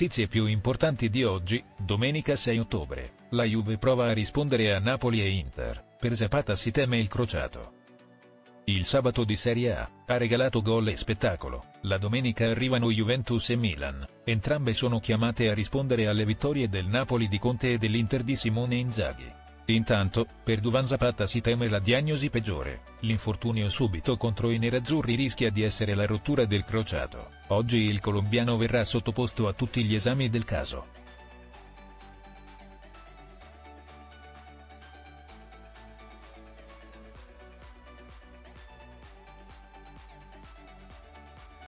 notizie più importanti di oggi, domenica 6 ottobre, la Juve prova a rispondere a Napoli e Inter, per Zapata si teme il crociato. Il sabato di Serie A ha regalato gol e spettacolo, la domenica arrivano Juventus e Milan, entrambe sono chiamate a rispondere alle vittorie del Napoli di Conte e dell'Inter di Simone Inzaghi. Intanto, per Duvan Zapata si teme la diagnosi peggiore, l'infortunio subito contro i nerazzurri rischia di essere la rottura del crociato. Oggi il colombiano verrà sottoposto a tutti gli esami del caso.